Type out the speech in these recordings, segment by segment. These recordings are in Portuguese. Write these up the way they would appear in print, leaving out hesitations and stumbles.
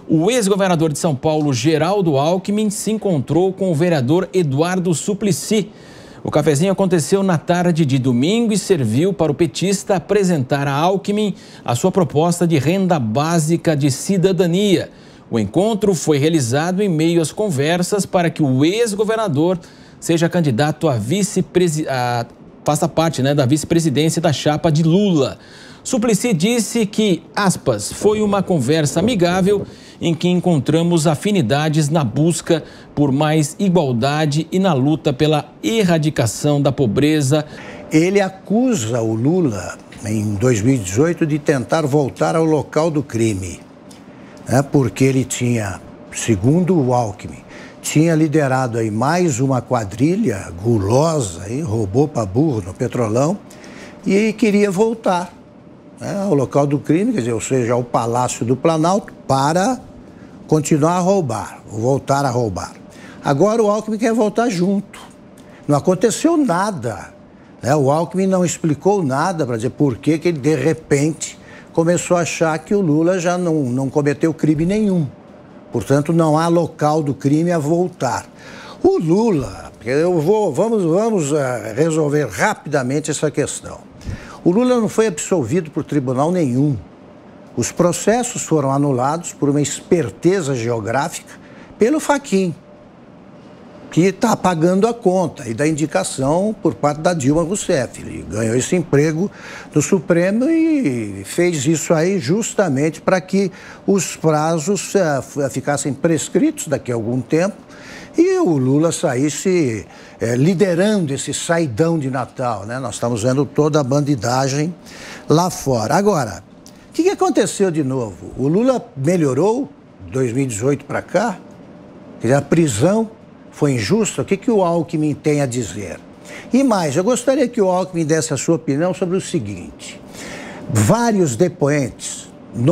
O ex-governador de São Paulo, Geraldo Alckmin, se encontrou com o vereador Eduardo Suplicy. O cafezinho aconteceu na tarde de domingo e serviu para o petista apresentar a Alckmin a sua proposta de renda básica de cidadania. O encontro foi realizado em meio às conversas para que o ex-governador seja candidato a faça parte da vice-presidência da chapa de Lula. Suplicy disse que, aspas, foi uma conversa amigável em que encontramos afinidades na busca por mais igualdade e na luta pela erradicação da pobreza. Ele acusa o Lula, em 2018, de tentar voltar ao local do crime, porque ele tinha, segundo o Alckmin, tinha liderado aí mais uma quadrilha gulosa, roubou para burro no Petrolão, e queria voltar ao local do crime, quer dizer, ou seja, ao Palácio do Planalto, para continuar a roubar, voltar a roubar. Agora o Alckmin quer voltar junto. Não aconteceu nada, O Alckmin não explicou nada para dizer por que ele, de repente, começou a achar que o Lula já não cometeu crime nenhum. Portanto, não há local do crime a voltar. O Lula, vamos resolver rapidamente essa questão. O Lula não foi absolvido por tribunal nenhum. Os processos foram anulados por uma esperteza geográfica pelo Fachin, que está pagando a conta, e da indicação por parte da Dilma Rousseff. Ele ganhou esse emprego no Supremo e fez isso aí justamente para que os prazos ficassem prescritos daqui a algum tempo e o Lula saísse liderando esse saidão de Natal, Nós estamos vendo toda a bandidagem lá fora. Agora, o que aconteceu de novo? O Lula melhorou de 2018 para cá? Quer dizer, a prisão foi injusta? O que o Alckmin tem a dizer? E mais, eu gostaria que o Alckmin desse a sua opinião sobre o seguinte: vários depoentes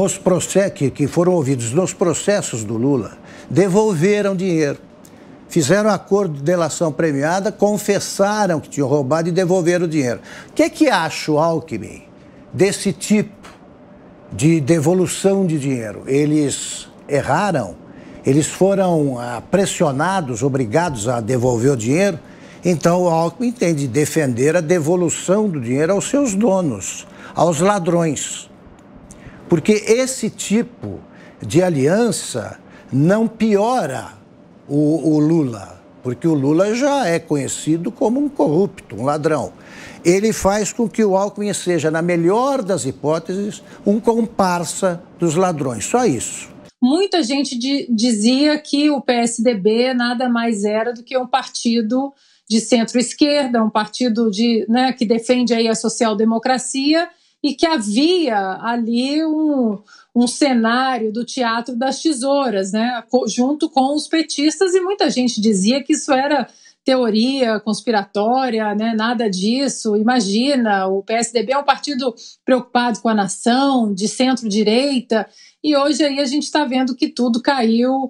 que foram ouvidos nos processos do Lula devolveram dinheiro. Fizeram acordo de delação premiada, confessaram que tinham roubado e devolveram o dinheiro. O que acha o Alckmin desse tipo de devolução de dinheiro? Eles erraram? Eles foram pressionados, obrigados a devolver o dinheiro? Então o Alckmin tem de defender a devolução do dinheiro aos seus donos, aos ladrões. Porque esse tipo de aliança não piora o Lula, porque o Lula já é conhecido como um corrupto, um ladrão. Ele faz com que o Alckmin seja, na melhor das hipóteses, um comparsa dos ladrões, só isso. Muita gente dizia que o PSDB nada mais era do que um partido de centro-esquerda, um partido que defende aí a social-democracia e que havia ali um cenário do Teatro das Tesouras, junto com os petistas, e muita gente dizia que isso era teoria conspiratória, nada disso. Imagina, o PSDB é um partido preocupado com a nação, de centro-direita, e hoje aí a gente está vendo que tudo caiu,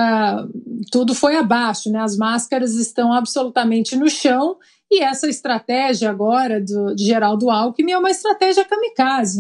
tudo foi abaixo, As máscaras estão absolutamente no chão, e essa estratégia agora de Geraldo Alckmin é uma estratégia kamikaze.